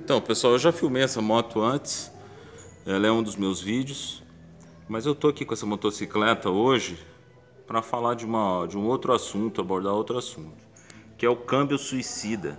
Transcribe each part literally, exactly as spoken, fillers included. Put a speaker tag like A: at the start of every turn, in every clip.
A: Então, pessoal, eu já filmei essa moto antes, ela é um dos meus vídeos, mas eu tô aqui com essa motocicleta hoje para falar de, uma, de um outro assunto, abordar outro assunto, que é o câmbio suicida.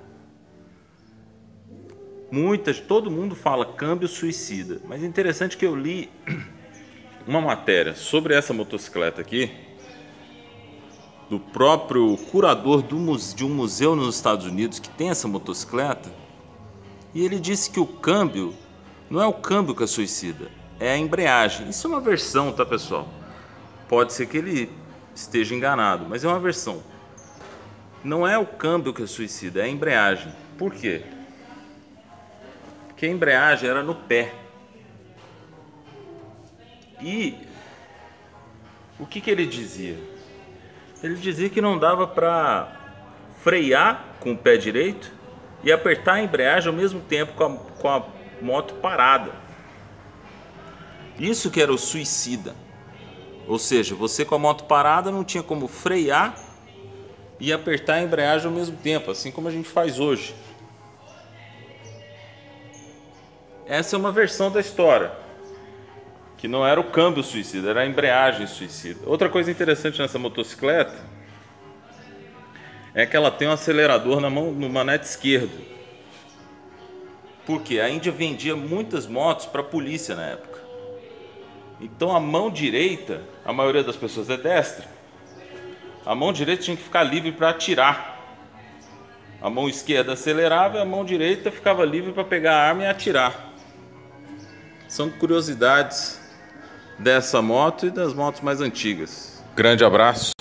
A: Muitas, todo mundo fala câmbio suicida, mas é interessante que eu li uma matéria sobre essa motocicleta aqui, do próprio curador do muse, de um museu nos Estados Unidos que tem essa motocicleta, e ele disse que o câmbio não é o câmbio que é suicida, é a embreagem. Isso é uma versão, tá, pessoal? Pode ser que ele esteja enganado, mas é uma versão. Não é o câmbio que é suicida, é a embreagem. Por quê? Porque a embreagem era no pé. E o que que ele dizia? Ele dizia que não dava para frear com o pé direito e apertar a embreagem ao mesmo tempo com a, com a moto parada. Isso que era o suicida. Ou seja, você com a moto parada não tinha como frear e apertar a embreagem ao mesmo tempo, assim como a gente faz hoje. Essa é uma versão da história, que não era o câmbio suicida, era a embreagem suicida. Outra coisa interessante nessa motocicleta é que ela tem um acelerador na mão, no manete esquerdo. Porque a Índia vendia muitas motos para a polícia na época. Então a mão direita, a maioria das pessoas é destra, a mão direita tinha que ficar livre para atirar. A mão esquerda acelerava e a mão direita ficava livre para pegar a arma e atirar. São curiosidades dessa moto e das motos mais antigas. Grande abraço.